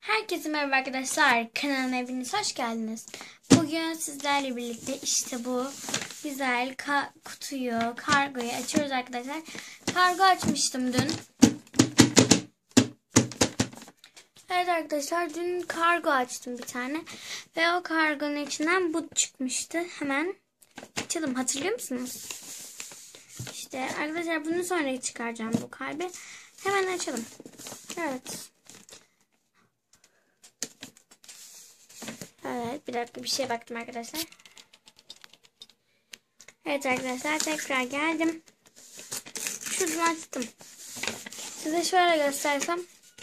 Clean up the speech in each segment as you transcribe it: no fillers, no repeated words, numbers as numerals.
Herkese merhaba arkadaşlar. Kanalıma hepiniz hoş geldiniz. Bugün sizlerle birlikte işte bu güzel kargoyu açıyoruz arkadaşlar. Kargo açmıştım dün. Evet arkadaşlar, dün kargo açtım bir tane. Ve o kargonun içinden bu çıkmıştı. Hemen açalım. Hatırlıyor musunuz? İşte arkadaşlar, bunu sonra çıkaracağım bu kalbi. Hemen açalım. Evet. Evet, bir dakika, bir şeye baktım arkadaşlar. Evet arkadaşlar, tekrar geldim. Şuradan açtım. Size şöyle göstersem.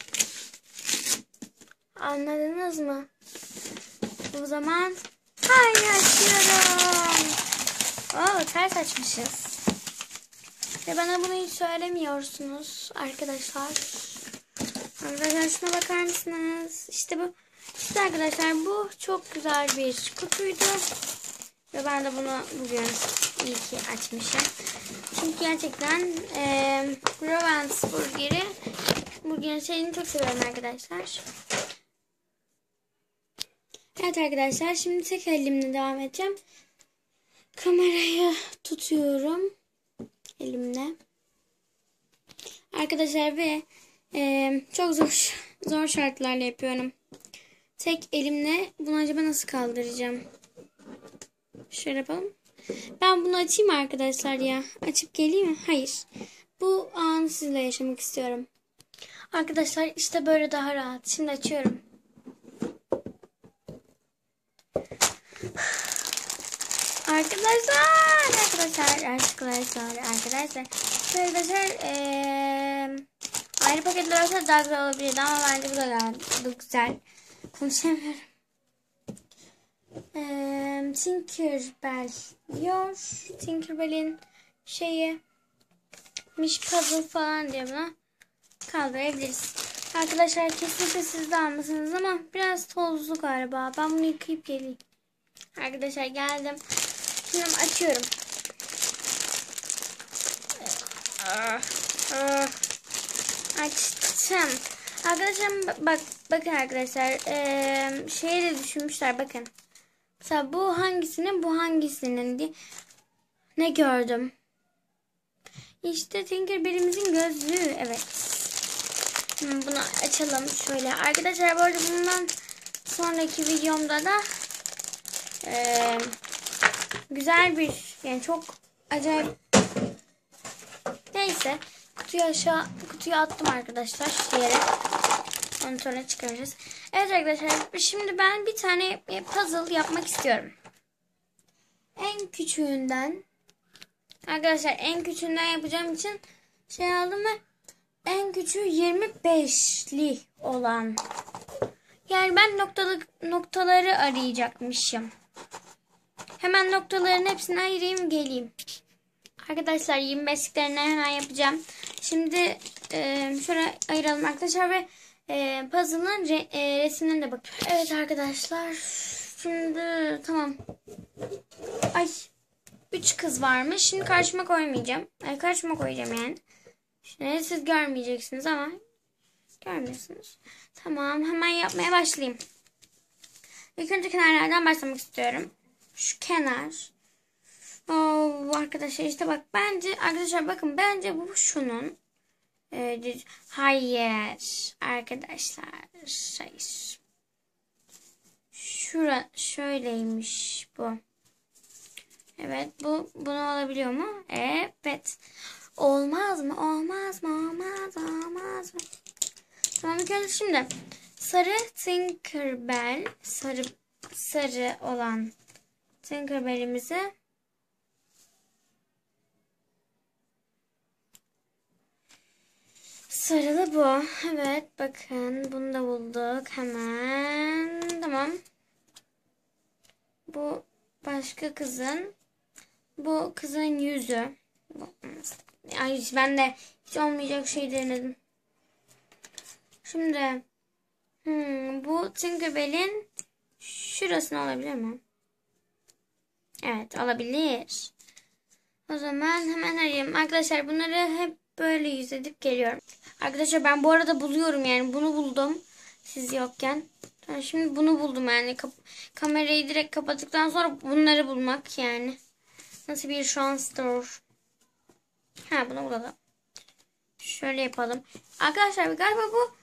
Anladınız mı? O zaman haydi açıyorum. Oo, ters açmışız. Ve bana bunu hiç söylemiyorsunuz arkadaşlar. Arkadaşlar şuna bakar mısınız? İşte bu. İşte arkadaşlar, bu çok güzel bir kutuydu. Ve ben de bunu bugün iyi ki açmışım. Çünkü gerçekten Provence burgerin şeyini çok seviyorum arkadaşlar. Evet arkadaşlar, şimdi tek elimle devam edeceğim. Kamerayı tutuyorum elimle. Arkadaşlar ve çok zor şartlarla yapıyorum. Tek elimle bunu acaba nasıl kaldıracağım? Şöyle yapalım. Ben bunu açayım arkadaşlar ya. Açıp geleyim mi? Hayır. Bu anı sizinle yaşamak istiyorum. Arkadaşlar işte böyle daha rahat. Şimdi açıyorum. Arkadaşlar. Ayrı paketler olsa daha güzel olabilirdi ama bence bu da gayet güzel. Konuşamıyorum. Tinkerbell diyor. Tinkerbell'in miş puzzle falan diye buna kaldırabiliriz. Arkadaşlar kesinlikle siz de almasınız ama biraz tozlu galiba. Ben bunu yıkayıp geleyim. Arkadaşlar geldim. Şimdi açıyorum. Açtım. Arkadaşlar bakın arkadaşlar. Şeye de düşünmüşler, bakın. Mesela bu hangisinin diye. Ne gördüm? İşte Tinkerbell'imizin gözlüğü. Evet. Bunu açalım şöyle. Arkadaşlar bu arada bundan sonraki videomda da güzel bir, yani çok acayip, neyse, kutuya attım arkadaşlar yere. Onu sonra çıkaracağız. Evet arkadaşlar, şimdi ben bir tane puzzle yapmak istiyorum. En küçüğünden yapacağım için aldım ve en küçüğü 25'li olan. Yani ben noktaları arayacakmışım. Hemen noktaların hepsini ayırayım geleyim. Arkadaşlar 25'liklerini hemen yapacağım. Şimdi şöyle ayıralım arkadaşlar ve puzzle'ın resimlerine de bakıyorum. Evet arkadaşlar, şimdi tamam. Ay, 3 kız varmış. Şimdi karşıma koymayacağım. Karşıma koyacağım yani. Şimdi siz görmeyeceksiniz ama görmüyorsunuz. Tamam, hemen yapmaya başlayayım. İlk önce kenarlardan başlamak istiyorum. Şu kenar. Arkadaşlar işte bak, bence arkadaşlar bakın, bence bu şunun. Hayır arkadaşlar. Hayır. Şöyleymiş bu. Evet, bunu alabiliyor mu? Evet. Olmaz mı? Olmaz mı? Tamam, şimdi sarı Tinkerbell, sarı olan Tinkerbell'imizi sarılı bu. Evet, bakın bunu da bulduk hemen. Tamam. Bu başka kızın. Bu kızın yüzü. Ay, ben de hiç olmayacak şey denedim. Şimdi bu Tinkerbell'in şurasını alabilir mi? Evet, alabilir. O zaman hemen arayayım. Arkadaşlar bunları hep böyle yüz edip geliyorum. Arkadaşlar ben bu arada buluyorum, yani bunu buldum. Siz yokken. Ben şimdi bunu buldum yani. Kamerayı direkt kapattıktan sonra bunları bulmak yani. Nasıl bir şanstır. Ha, bunu bulalım. Şöyle yapalım. Arkadaşlar galiba bu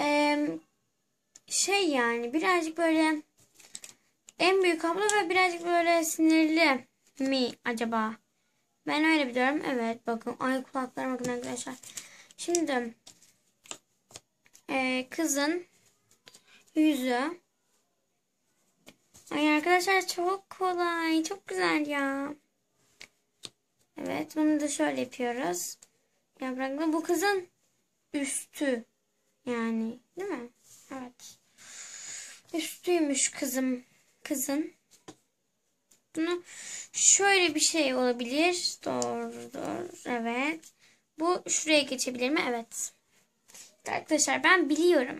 şey yani birazcık böyle en büyük abla ve birazcık böyle sinirli mi acaba? Ben öyle biliyorum. Evet bakın. Ay kulaklarım bakın arkadaşlar. Şimdi kızın yüzü. Ay arkadaşlar çok kolay. Çok güzel ya. Evet bunu da şöyle yapıyoruz. Yaprakla bu kızın üstü. Yani değil mi? Evet. Üstüymüş kızın. Bunu şöyle bir şey olabilir. Doğru. Evet. Bu şuraya geçebilir mi? Evet. Arkadaşlar ben biliyorum.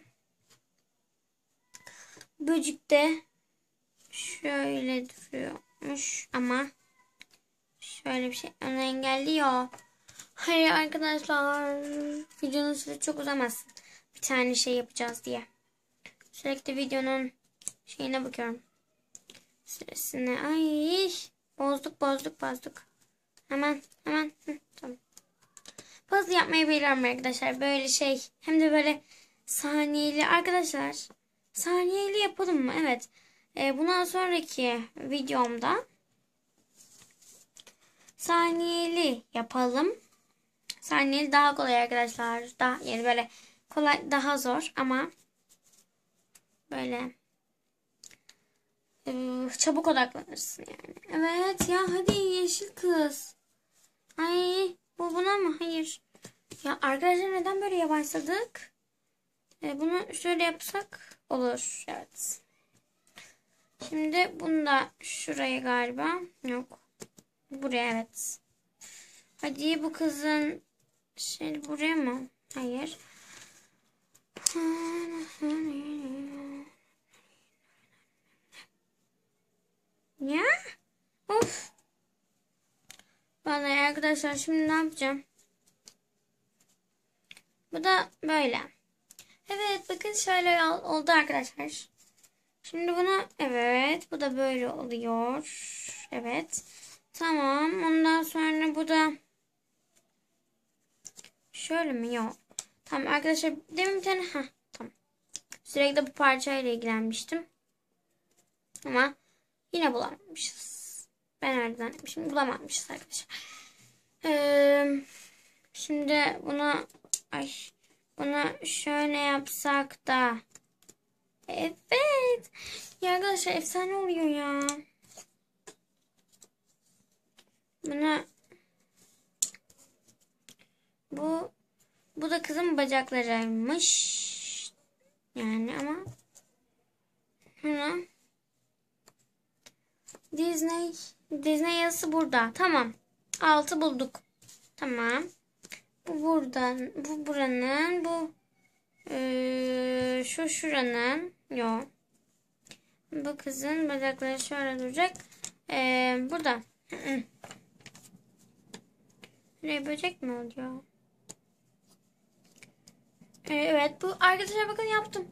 Böcük de şöyle duruyormuş ama şöyle bir şey onu engelliyor. Hayır arkadaşlar. Videonun süresi çok uzamasın. Bir tane şey yapacağız diye. Sürekli videonun şeyine bakıyorum. Süresine. Ay. Bozduk. Hemen. Hı, tamam. Hızlı yapmayı biliyorum arkadaşlar. Böyle şey. Hem de böyle saniyeli. Arkadaşlar. Saniyeli yapalım mı? Evet. Bundan sonraki videomda saniyeli yapalım. Saniyeli daha kolay arkadaşlar. Daha yani böyle kolay daha zor ama böyle çabuk odaklanırsın yani. Evet ya hadi yeşil kız. Ay bu buna mı? Hayır. Ya arkadaşlar neden böyle yavaşladık? Bunu şöyle yapsak olur. Evet. Şimdi bunu da şuraya galiba. Yok. Buraya evet. Hadi bu kızın şey buraya mı? Hayır. Ya? Of. Vallahi arkadaşlar şimdi ne yapacağım? Bu da böyle. Evet bakın şöyle oldu arkadaşlar. Şimdi bunu evet bu da böyle oluyor. Evet. Tamam. Ondan sonra bu da şöyle mi? Yok. Tamam arkadaşlar demin bir tane tamam. Sürekli bu parçayla ilgilenmiştim. Ama yine bulamamışız. Ben nereden şimdi bulamamışız arkadaşlar. Şimdi bunu şöyle yapsak da evet. Ya arkadaşlar efsane oluyor ya. Bu da kızın bacaklarıymış. Yani ama Disney yazısı burada. Tamam. 6 bulduk. Tamam. Bu buradan. Bu buranın. Bu şu şuranın. Yok. Bu kızın bacakları şöyle duracak. Burada. Buraya böcek mi oluyor? Evet. Bu arkadaşlar bakın yaptım.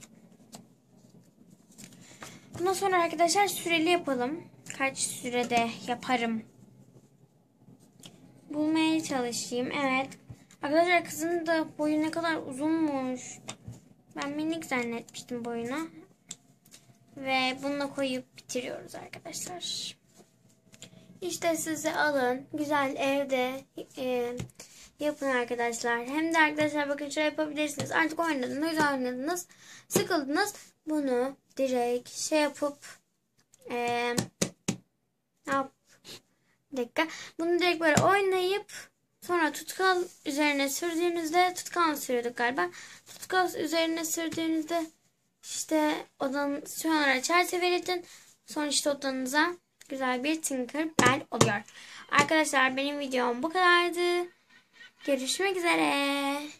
Bundan sonra arkadaşlar süreli yapalım. Kaç sürede yaparım? Bulmaya çalışayım. Evet. Arkadaşlar kızın da boyu ne kadar uzunmuş. Ben minik zannetmiştim boyunu. Ve bununla koyup bitiriyoruz arkadaşlar. İşte size alın. Güzel evde yapın arkadaşlar. Hem de arkadaşlar bakın şöyle yapabilirsiniz. Artık oynadınız. Sıkıldınız. Bunu direkt şey yapıp bir dakika. Bunu direkt böyle oynayıp sonra tutkal üzerine sürdüğünüzde tutkal sürüyorduk galiba. Tutkal üzerine sürdüğünüzde işte odanın sonra çerçeveledin. Sonra işte odanıza güzel bir Tinkerbell oluyor. Arkadaşlar benim videom bu kadardı. Görüşmek üzere.